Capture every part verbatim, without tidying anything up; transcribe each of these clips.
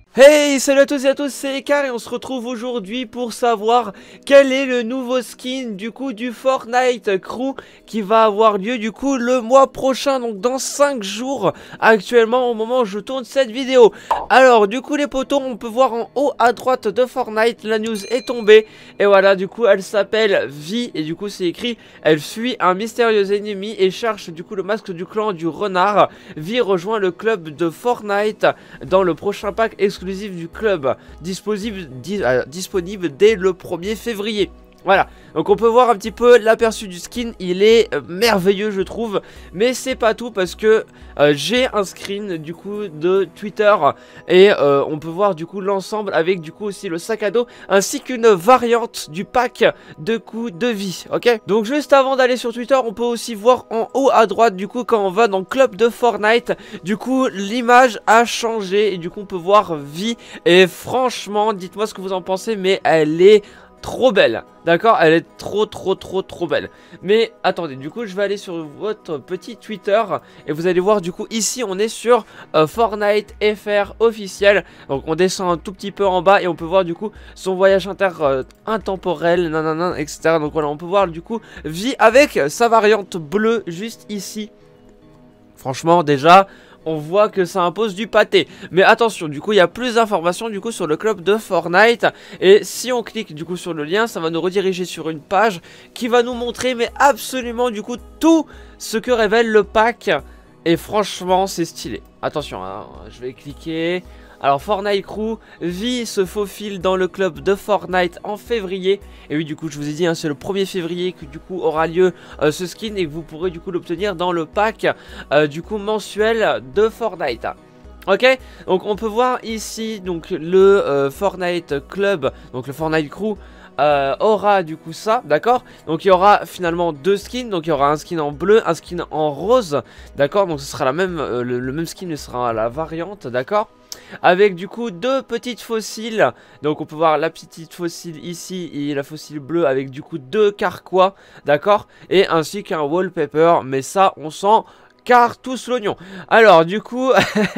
Hey, salut à tous et à tous, c'est Ekar et on se retrouve aujourd'hui pour savoir quel est le nouveau skin du coup du Fortnite Crew qui va avoir lieu du coup le mois prochain, donc dans cinq jours actuellement au moment où je tourne cette vidéo. Alors du coup les potos, on peut voir en haut à droite de Fortnite, la news est tombée et voilà, du coup elle s'appelle Vi et du coup c'est écrit: elle fuit un mystérieux ennemi et cherche du coup le masque du clan du renard. Vi rejoint le club de Fortnite dans le prochain pack exclusif du club, disponible, dis, euh, disponible dès le premier février. Voilà, donc on peut voir un petit peu l'aperçu du skin, il est euh, merveilleux je trouve, mais c'est pas tout parce que euh, j'ai un screen du coup de Twitter et euh, on peut voir du coup l'ensemble avec du coup aussi le sac à dos ainsi qu'une variante du pack de coups de vie, ok. Donc juste avant d'aller sur Twitter, on peut aussi voir en haut à droite du coup quand on va dans le club de Fortnite, du coup l'image a changé et du coup on peut voir Vi et franchement dites-moi ce que vous en pensez, mais elle est trop belle, d'accord, elle est trop trop trop trop belle. Mais attendez, du coup je vais aller sur votre petit Twitter et vous allez voir du coup ici on est sur euh, Fortnite F R officiel. Donc on descend un tout petit peu en bas et on peut voir du coup son voyage inter euh, intemporel, nanana, et cetera. Donc voilà, on peut voir du coup Vi avec sa variante bleue juste ici. Franchement déjà on voit que ça impose du pâté. Mais attention, du coup il y a plus d'informations du coup sur le club de Fortnite. Et si on clique du coup sur le lien, ça va nous rediriger sur une page qui va nous montrer mais absolument du coup tout ce que révèle le pack. Et franchement c'est stylé. Attention hein, je vais cliquer. Alors Fortnite Crew, Vi se faufile dans le club de Fortnite en février. Et oui du coup je vous ai dit hein, c'est le premier février que du coup aura lieu euh, ce skin. Et que vous pourrez du coup l'obtenir dans le pack euh, du coup mensuel de Fortnite. Ok, donc on peut voir ici donc le euh, Fortnite Club, donc le Fortnite Crew euh, aura du coup ça, d'accord. Donc il y aura finalement deux skins, donc il y aura un skin en bleu, un skin en rose, d'accord. Donc ce sera la même, euh, le, le même skin mais ce sera la variante, d'accord. Avec du coup deux petites fossiles. Donc on peut voir la petite fossile ici et la fossile bleue avec du coup deux carquois, d'accord. Et ainsi qu'un wallpaper, mais ça on s'en car tous l'oignon. Alors du coup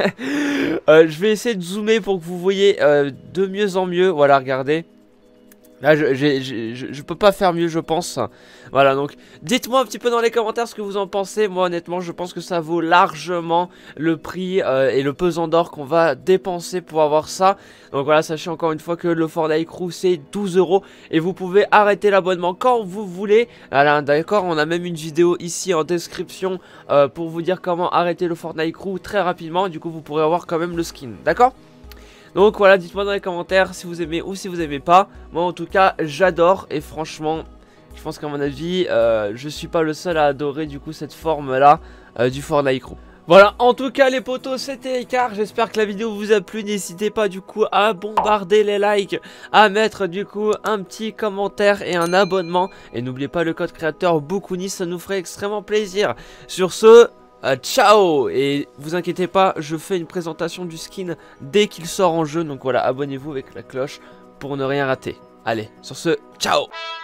euh, je vais essayer de zoomer pour que vous voyez euh, de mieux en mieux. Voilà, regardez. Là je, je, je, je, je peux pas faire mieux je pense. Voilà, donc dites-moi un petit peu dans les commentaires ce que vous en pensez. Moi honnêtement je pense que ça vaut largement le prix euh, et le pesant d'or qu'on va dépenser pour avoir ça. Donc voilà, sachez encore une fois que le Fortnite Crew c'est douze euros. Et vous pouvez arrêter l'abonnement quand vous voulez. Voilà, d'accord, on a même une vidéo ici en description euh, pour vous dire comment arrêter le Fortnite Crew très rapidement. Du coup vous pourrez avoir quand même le skin, d'accord. Donc voilà, dites-moi dans les commentaires si vous aimez ou si vous aimez pas. Moi en tout cas j'adore et franchement je pense qu'à mon avis euh, je suis pas le seul à adorer du coup cette forme là euh, du Fortnite Crew. Voilà, en tout cas les potos c'était Ekar, j'espère que la vidéo vous a plu. N'hésitez pas du coup à bombarder les likes, à mettre du coup un petit commentaire et un abonnement. Et n'oubliez pas le code créateur Boukouni, ça nous ferait extrêmement plaisir. Sur ce... Uh, ciao. Et vous inquiétez pas, je fais une présentation du skin dès qu'il sort en jeu. Donc voilà, abonnez-vous avec la cloche pour ne rien rater. Allez, sur ce, ciao.